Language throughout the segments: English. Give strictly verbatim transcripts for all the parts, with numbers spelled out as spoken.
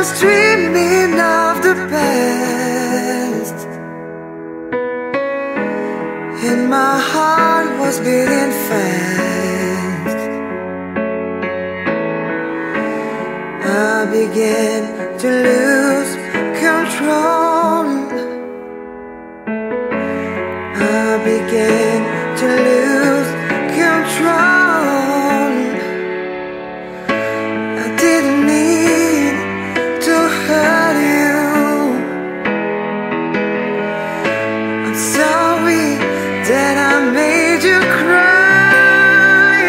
was dreaming of the past, and my heart was beating fast. I began to lose control. I began to lose control. I didn't mean to hurt you. I'm sorry that I made you cry.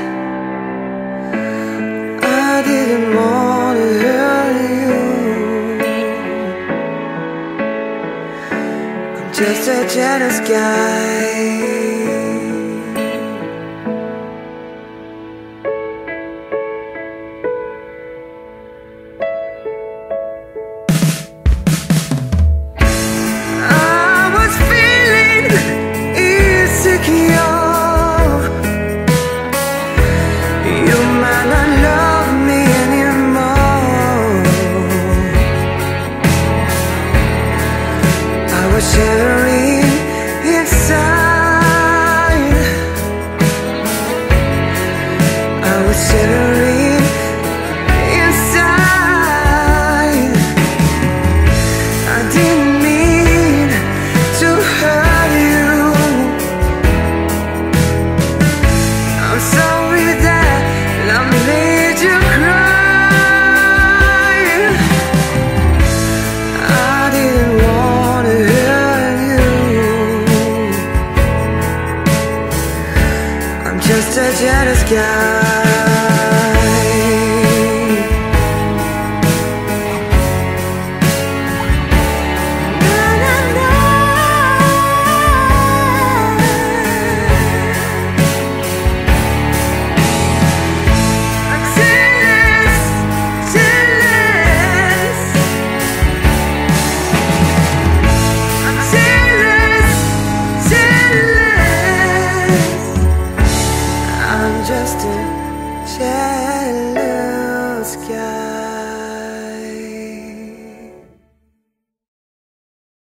I didn't want to hurt you. I'm just a jealous guy. Shivering inside, I was shivering inside. I didn't mean to hurt you. I'm sorry that I made you cry. I didn't want to hurt you. Just a jealous guy. Na, na, na. I'm jealous, jealous. I'm jealous, jealous. I'm just a child.